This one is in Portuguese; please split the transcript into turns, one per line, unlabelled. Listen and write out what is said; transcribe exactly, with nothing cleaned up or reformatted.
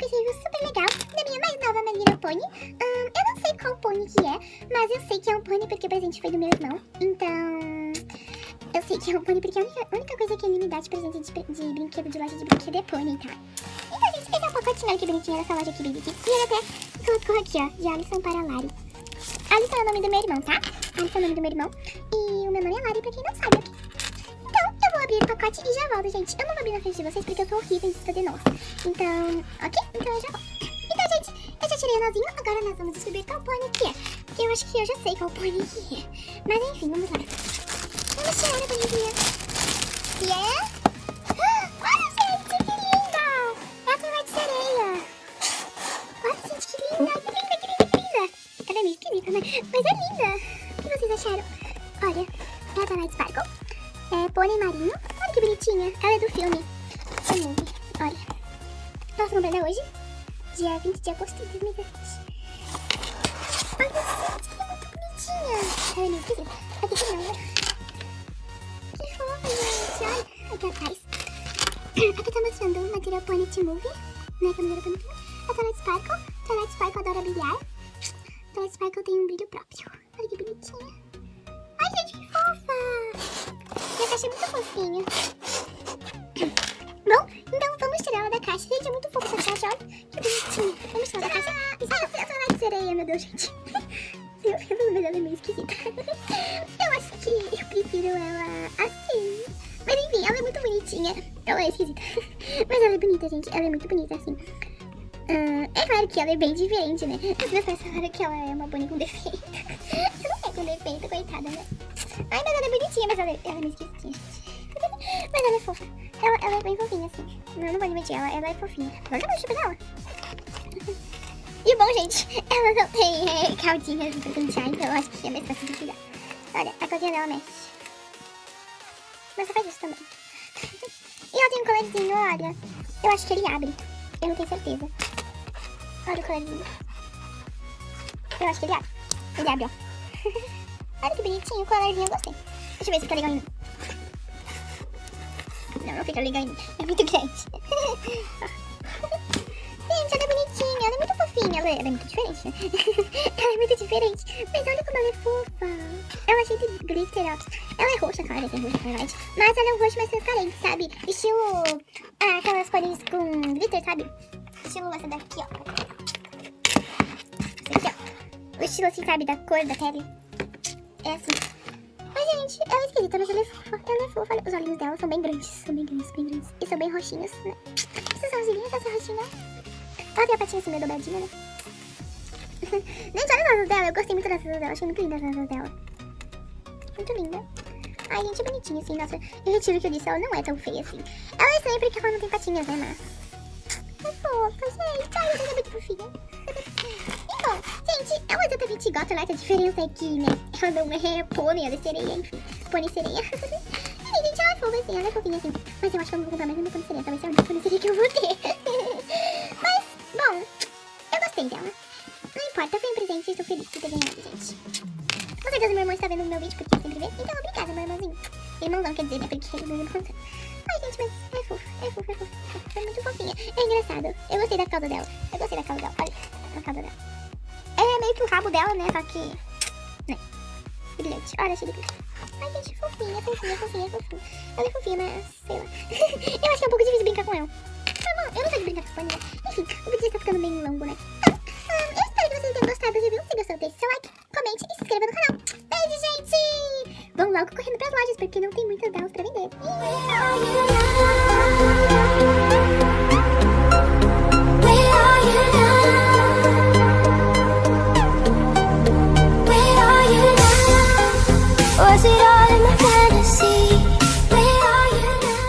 esse review super legal da minha mais nova My Little Pony. Um, eu não sei qual pony que é, mas eu sei que é um pony porque o presente foi do meu irmão. Então, eu sei que é um pony porque a única, única coisa que ele me dá de presente de, de brinquedo, de loja de brinquedo é pony, tá? Então, gente, esse é um pacotinho, olha que bonitinho dessa loja aqui, Baby Kids. E ele até colocou aqui, ó, de Alisson para Lari. Alisson é o nome do meu irmão, tá? Alisson é o nome do meu irmão. E o meu nome é Lari, pra quem não sabe, ok? Então, eu vou abrir o pacote e já volto, gente. Eu não vou abrir na frente de vocês porque eu sou horrível de fazer nós. Então, ok? Então eu já volto. Então, gente, eu já tirei o nozinho. Agora nós vamos descobrir qual pony que é. Porque eu acho que eu já sei qual pony que é. Mas enfim, vamos lá. Vamos tirar a ponyzinha. E é... Olha, gente, que linda! É a Twilight Sereia. Olha, gente, que linda. Que linda, que linda, que linda. Ela é meio esquisita, né? Mas é linda. O que vocês acharam? Olha, é a Twilight Sparkle. É pônei marinho. Olha que bonitinha. Ela é do filme. The Movie. Olha. Nossa, comprei ela hoje. Dia vinte de agosto de dois mil e dezessete. Olha, gente, ela é muito bonitinha. Ela é meio esquisita. Aqui que não, né? Que fofa, gente. Olha. Aqui atrás. Aqui tá mostrando uma Little Pony to Movie. Né? Que é uma Little Pony to Movie. A Twilight Sparkle. Twilight Sparkle adora brilhar. Twilight Sparkle tem um brilho próprio. Olha que bonitinha. Ai, gente, que fofa. Minha caixa é muito fofinha. Bom, então vamos tirar ela da caixa. Gente, é muito fofa essa caixa, olha. Que bonitinha. Vamos tirar da caixa. Ah, foi a Twilight Sereia, meu Deus, gente. Meu Deus, mas ela é meio esquisita. Eu acho que eu prefiro ela assim. Mas enfim, ela é muito bonitinha. Ela é esquisita. Mas ela é bonita, gente. Ela é muito bonita, assim. Uh, é claro que ela é bem diferente, né? As meus pais falaram que ela é uma Bonnie com defeito. Eu não sei com defeito, coitada, né? Ai, mas ela é bonitinha, mas ela é, ela é meio esquisitinha, gente. Mas ela é fofa. Ela, ela é bem fofinha, assim. Não, não vou admitir, ela, ela é fofinha. Agora eu vou chupar dela. E bom, gente, ela não tem é, caldinhas pra pentear, então eu acho que é mais fácil de cuidar. Olha, a caldinha dela mexe. Mas só faz isso também. E ela tem um colarzinho, olha. Eu acho que ele abre. Eu não tenho certeza. Olha o colarzinho. Eu acho que ele abre. Ele abre, ó. Olha que bonitinho o colarzinho, eu gostei. Deixa eu ver se fica legal em mim. Não, não fica legal em mim. É muito grande. Gente, ela é bonitinha. Ela é muito fofinha. Ela é, ela é muito diferente, né? Ela é muito diferente. Mas olha como ela é fofa. Ela é cheia de glitter, ó. Ela é roxa, claro, tem roxa, verdade. Mas ela é um roxo mais transparente, sabe? Estilo... Ah, aquelas cores com glitter, sabe? Estilo essa daqui, ó. Essa aqui, ó. O estilo assim, sabe? Da cor da pele. É assim. Mas, gente, ela é esquisita, mas ela é fofa. Ela é fofa. Olha, os olhinhos dela são bem grandes. São bem grandes, bem grandes. E são bem roxinhos, né? Esses são os olhinhos, essa roxinha. Ela tem a patinha assim, meio dobradinha, né? Gente, olha as asas dela. Eu gostei muito das asas dela. Achei muito linda as asas dela. Muito linda. Ai, gente, é bonitinha, assim. Nossa, eu retiro o que eu disse. Ela não é tão feia, assim. Ela é estranha porque ela não tem patinhas, né, mas... É fofa, gente. Ai, ela é muito fofinha. Então, gente, ela é exatamente igual a Twilight. A diferença é que, né, ela não é pônei, ela é sereia, enfim. Pônei sereia. E, gente, ela é fofa, assim. Ela é fofinha, assim. Mas eu acho que eu não vou comprar mais uma pônei sereia. Talvez seja uma pônei sereia que eu vou ter. Mas, bom, eu gostei dela. Não importa, foi um presente e estou feliz por ter ganhado, gente. Com certeza meu irmão está vendo o meu vídeo porque ele sempre vê. Então, obrigada, meu irmãozinho. Irmãozão, quer dizer, né? Porque ele não me conta. Ai, gente, mas é fofo, é fofo, é fofo. É muito fofinha. É engraçado. Eu gostei da cauda dela. Eu gostei da cauda dela. Olha a cauda dela. É meio que o rabo dela, né? Só que... né? Brilhante. Olha, achei brilhante. Ai, gente, fofinha, fofinha, fofinha, fofinha. Ela é fofinha, mas sei lá. Eu acho que é um pouco difícil brincar com ela. Ah, bom, eu não sei de brincar com pônei, né? Enfim, o vídeo já tá ficando bem longo, né? Então, um, eu espero que vocês tenham gostado do review. Se gostou, deixe seu like, comente e se inscreva no canal. Beijo, gente! Vamos logo correndo pras lojas, porque não tem muitas delas pra vender.